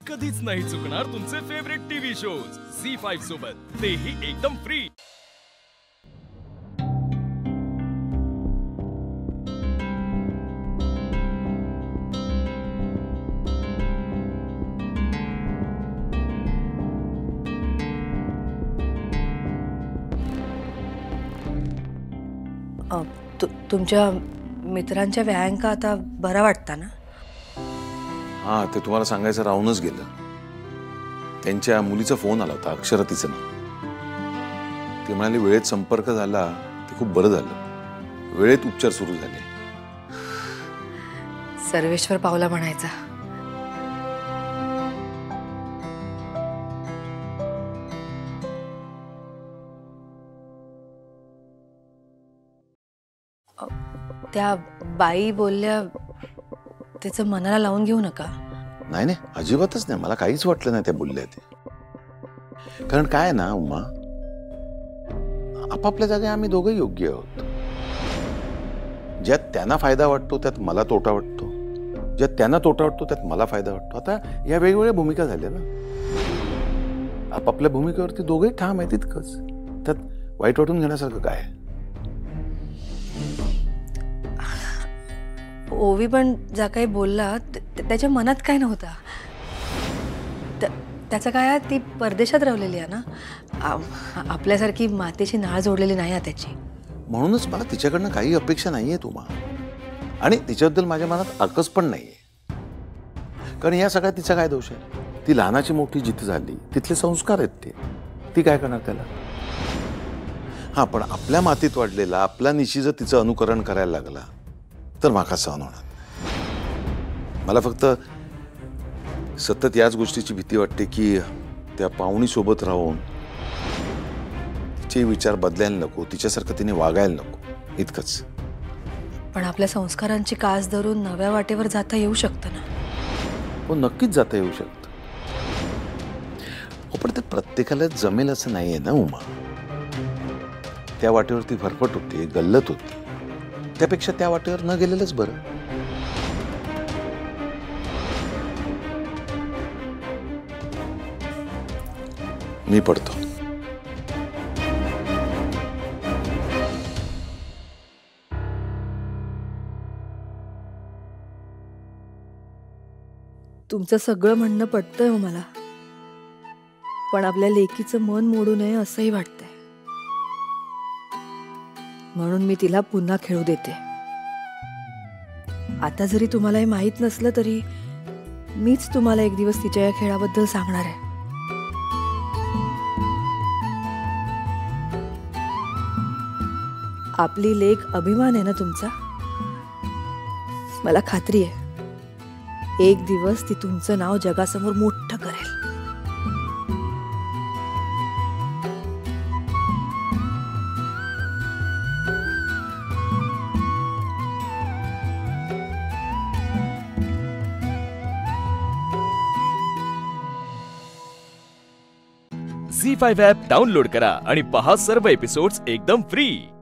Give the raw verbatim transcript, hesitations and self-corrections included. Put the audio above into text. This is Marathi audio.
कधीच नाही चुकणार तुमचे favourite TV shows Zee five सोबत, तेही एकदम फ्री। तु, तुमच्या मित्रांच्या व्यायांका आता बरा वाटता ना? हाँ, ते तुम्हाला सांगायचं राहूनच गेलं। त्यांच्या मुलीचा फोन आला होता, अक्षरा तिचं नाव। ती म्हणाली वेळेत संपर्क झाला ते खूप बरं झालं, वेळेत उपचार सुरू झाले। सर्वेश्वर पावला म्हणायचा। त्या बाई बोलल्या त्याचं मनाला लावून घेऊ नका। नाही नाही, अजिबातच नाही, मला काहीच वाटलं नाही त्या बोलल्या ते। कारण काय ना उमा, आपापल्या जागी आम्ही दोघे योग्य आहोत। ज्यात त्यांना फायदा वाटतो त्यात मला तोटा वाटतो, ज्यात त्यांना तोटा वाटतो त्यात मला फायदा वाटतो। आता या वेगवेगळ्या भूमिका झाल्या ना, आपापल्या भूमिकेवरती दोघे ठाम आहेत तितकंच, त्यात वाईट वाटून घेण्यासारखं काय? ओवी पण ज्या काही बोलला त्याच्या मनात काय नव्हता। त्याचं काय, ती परदेशात राहिलेली आहे ना, आपल्यासारखी मातेची नाळ जोडलेली नाही आहे त्याची। म्हणूनच मला तिच्याकडनं काही अपेक्षा नाहीये तुम्हा, आणि तिच्याबद्दल माझ्या मनात आकस पण नाहीये। कारण या सगळ्यात तिचा काय दोष आहे? ती लहानाची मोठी जिथे झाली तिथले संस्कार आहेत ते, ती काय करणार त्याला? हा, पण आपल्या मातीत वाढलेला आपला निशी जर तिचं अनुकरण करायला लागला तर माका सहन होणार नाही। मला फक्त सतत याच गोष्टीची भीती वाटते की त्या पाहुणी सोबत राहून तिचे विचार बदलायला नको, तिच्यासारखं तिने वागायला नको, इतकंच। पण आपल्या संस्कारांची कास धरून नव्या वाटेवर जाता येऊ शकतं ना? हो, नक्कीच जाता येऊ शकतं। हो, पण ते प्रत्येकाला जमेल असं नाहीये ना उमा। त्या वाटेवरती भरपट होती, गल्लत होती, त्यापेक्षा त्या वाटेवर न गेलेलंच बरं। मी पडतो। तुमचं सगळं म्हणणं पटतंय हो मला, पण आपल्या लेकीचं मन मोडू नये असंही वाटतंय। म्हणून मी तिला पुन्हा खेळू देते। आता जरी तुम्हाला हे माहित नसलं तरी मीच तुम्हाला एक दिवस तिच्या या खेळाबद्दल सांगणार आहे। आपली लेक अभिमान आहे ना तुमचा? मला खात्री आहे एक दिवस ती तुमचं नाव जगासमोर मोठं करेल। झी फाइव्ह ॲप डाउनलोड करा आणि पहा सर्व एपिसोड्स एकदम फ्री।